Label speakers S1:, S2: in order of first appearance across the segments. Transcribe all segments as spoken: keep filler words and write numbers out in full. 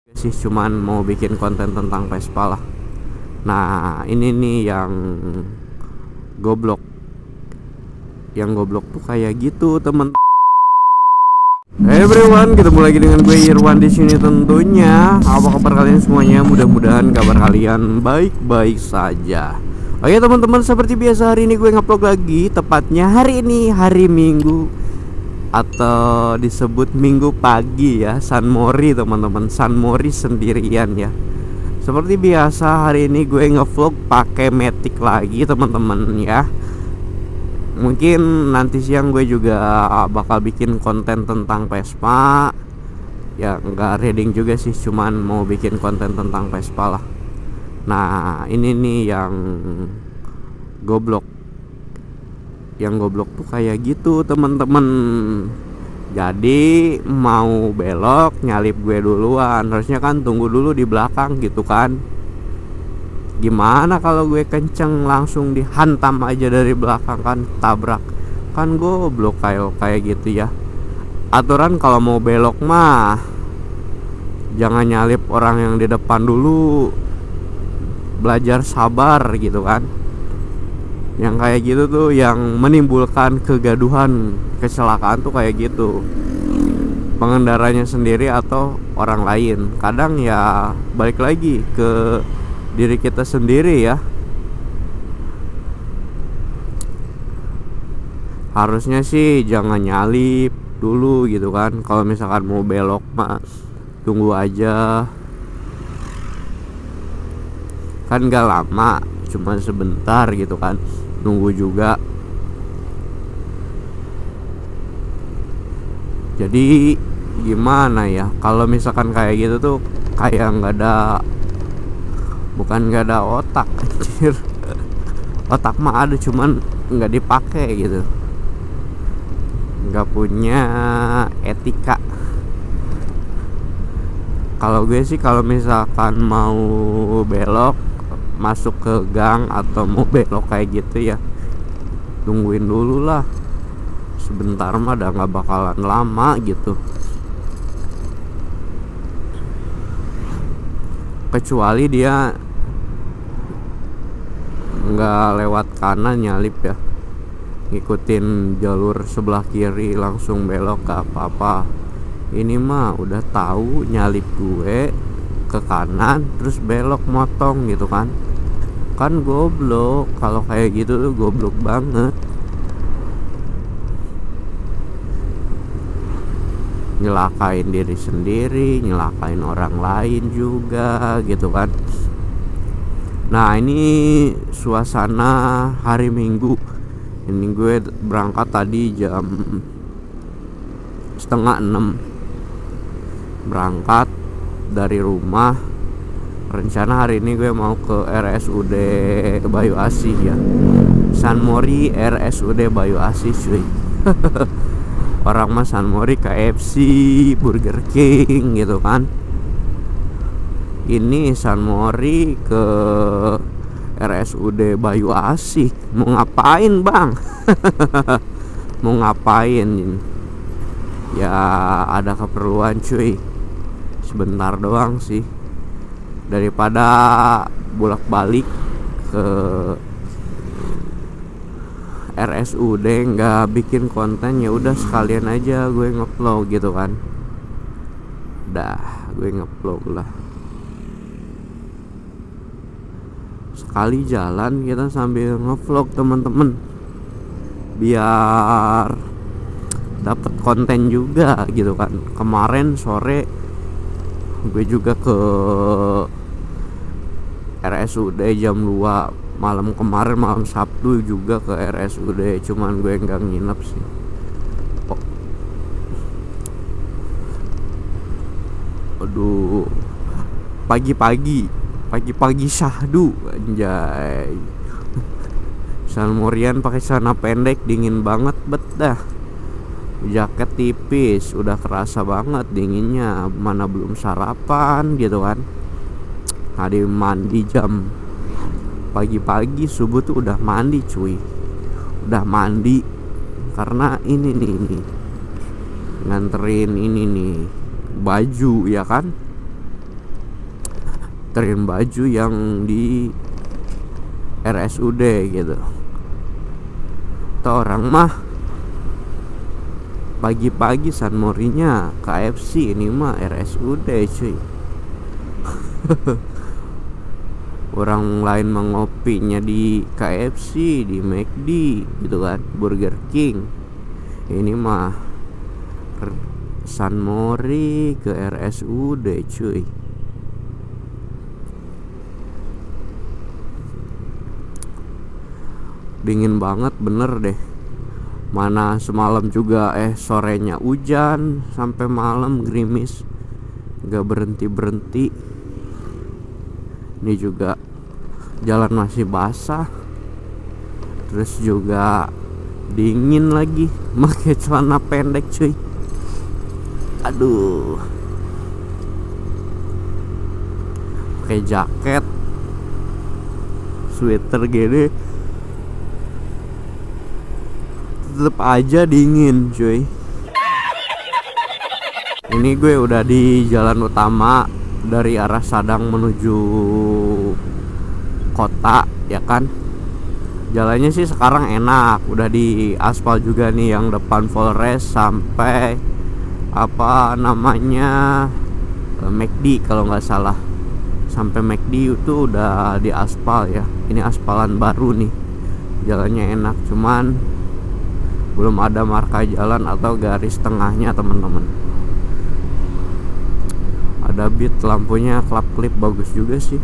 S1: sih cuman mau bikin konten tentang Vespa lah. Nah ini nih yang goblok. Yang goblok tuh kayak gitu temen. Hey everyone, ketemu lagi dengan gue Irwan di sini tentunya. Apa kabar kalian semuanya? Mudah-mudahan kabar kalian baik-baik saja. Oke teman-teman, seperti biasa hari ini gue ngupload lagi. Tepatnya hari ini hari Minggu, atau disebut Minggu pagi ya, San Mori teman-teman. San Mori sendirian ya. Seperti biasa hari ini gue ngevlog pakai Matic lagi teman-teman ya. Mungkin nanti siang gue juga bakal bikin konten tentang Vespa. Ya nggak reading juga sih, cuman mau bikin konten tentang Vespa lah. Nah ini nih yang goblok. Yang goblok tuh kayak gitu temen-temen. Jadi mau belok nyalip gue duluan. Harusnya kan tunggu dulu di belakang gitu kan. Gimana kalau gue kenceng langsung dihantam aja dari belakang kan, tabrak. Kan goblok kayak kayak gitu ya. Aturan kalau mau belok mah jangan nyalip orang yang di depan dulu. Belajar sabar gitu kan. Yang kayak gitu tuh yang menimbulkan kegaduhan, kecelakaan tuh kayak gitu. Pengendaranya sendiri atau orang lain. Kadang ya balik lagi ke diri kita sendiri ya. Harusnya sih jangan nyalip dulu gitu kan. Kalau misalkan mau belok mah tunggu aja. Kan gak lama, cuma sebentar gitu kan. Nunggu juga. Jadi gimana ya, kalau misalkan kayak gitu tuh kayak nggak ada, bukan nggak ada otak anjir. Otak mah ada, cuman nggak dipakai gitu. Nggak punya etika. Kalau gue sih kalau misalkan mau belok masuk ke gang atau mau belok kayak gitu ya, tungguin dulu lah. Sebentar mah udah nggak bakalan lama gitu. Kecuali dia nggak lewat kanan nyalip ya, ngikutin jalur sebelah kiri langsung belok gak apa-apa. Ini mah udah tahu nyalip gue ke kanan terus belok motong gitu kan. Kan goblok. Kalau kayak gitu tuh goblok banget. Nyelakain diri sendiri, nyelakain orang lain juga gitu kan. Nah ini suasana hari Minggu. Ini gue berangkat tadi jam setengah enam. Berangkat dari rumah. Rencana hari ini gue mau ke R S U D Bayu Asih ya. San Mori R S U D Bayu Asih cuy. Orang mah San Mori K F C, Burger King gitu kan. Ini San Mori ke R S U D Bayu Asih. Mau ngapain bang? Mau ngapain? Ya ada keperluan cuy. Sebentar doang sih. Daripada bolak-balik ke R S U D nggak bikin konten, ya udah sekalian aja gue ngevlog gitu kan. Dah gue ngevlog lah. Sekali jalan kita sambil ngevlog temen-temen, biar dapat konten juga gitu kan. Kemarin sore gue juga ke R S U D jam dua malam. Kemarin malam Sabtu juga ke R S U D, cuman gue nggak nginep sih. Oh. Aduh, pagi-pagi pagi-pagi syahdu anjay. San Morian pakai celana pendek, dingin banget bet dah. Jaket tipis, udah kerasa banget dinginnya. Mana belum sarapan gitu kan. Tadi mandi jam pagi-pagi subuh tuh udah mandi cuy. Udah mandi karena ini nih, nih nganterin ini nih baju ya kan. nganterin baju yang di R S U D gitu. Tuh orang mah pagi-pagi San Morinya K F C, ini mah R S U D cuy. Orang lain mengopinya di K F C, di McD gitu kan, Burger King. Ini mah San Mori ke R S U D cuy. Dingin banget bener deh. Mana semalam juga eh sorenya hujan sampai malam gerimis, gak berhenti-berhenti. Ini juga jalan masih basah, terus juga dingin lagi, pakai celana pendek cuy. Aduh, pakai jaket, sweater gini, tetep aja dingin cuy. Ini gue udah di jalan utama dari arah Sadang menuju kota ya kan. Jalannya sih sekarang enak, udah di aspal juga nih yang depan Polres sampai apa namanya McD kalau nggak salah. Sampai McD itu udah di aspal ya. Ini aspalan baru nih, jalannya enak, cuman belum ada marka jalan atau garis tengahnya teman-teman. Ada beat lampunya, klap-klip bagus juga sih.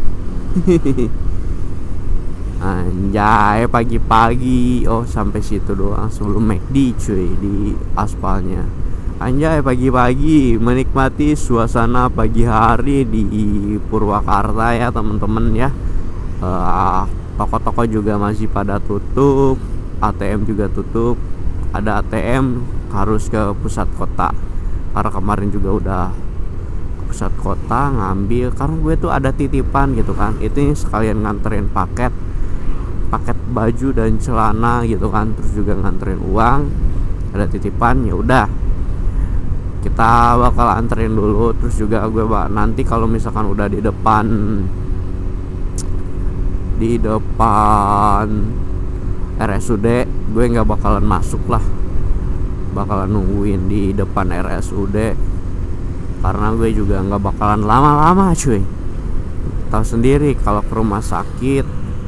S1: Anjay, pagi-pagi. Oh, sampai situ doang sebelum McD cuy, di aspalnya. Anjay, pagi-pagi menikmati suasana pagi hari di Purwakarta ya teman-teman ya. uh, Toko-toko juga masih pada tutup, A T M juga tutup. Ada A T M harus ke pusat kota, karena kemarin juga udah ke pusat kota ngambil, karena gue tuh ada titipan gitu kan. Itu sekalian nganterin paket paket baju dan celana gitu kan, terus juga nganterin uang, ada titipan. Ya udah, kita bakal anterin dulu. Terus juga gue bak nanti kalau misalkan udah di depan di depan R S U D, gue nggak bakalan masuk lah, bakalan nungguin di depan R S U D, karena gue juga nggak bakalan lama-lama cuy. Tahu sendiri kalau ke rumah sakit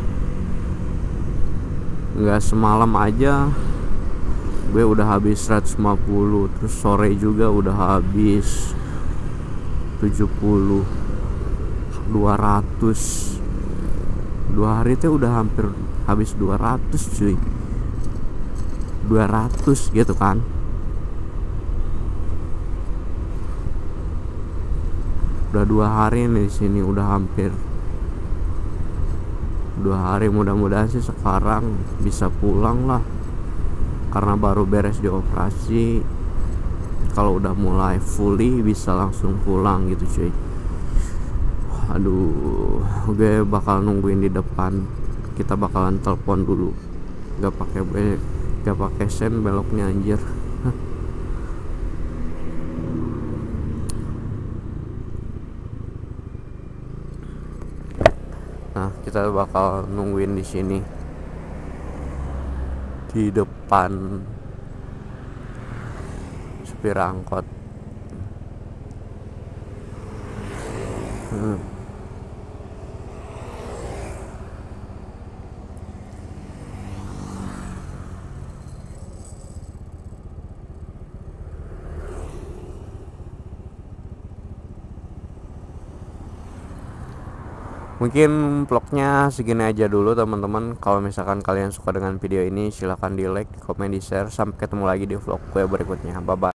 S1: nggak semalam aja gue udah habis seratus lima puluh, terus sore juga udah habis tujuh puluh, dua ratus. Dua hari itu udah hampir habis dua ratus cuy, dua ratus gitu kan. Udah dua hari nih di sini, udah hampir dua hari. Mudah-mudahan sih sekarang bisa pulang lah, karena baru beres di operasi. Kalau udah mulai fully bisa langsung pulang gitu cuy. Aduh, gue bakal nungguin di depan. Kita bakalan telepon dulu, gak pakai be gak pakai sen beloknya anjir. Nah, kita bakal nungguin di sini di depan supir angkot. hmm. Mungkin vlognya segini aja dulu teman-teman. Kalau misalkan kalian suka dengan video ini, silahkan di like, di komen, di share. Sampai ketemu lagi di vlog gue berikutnya. Bye bye.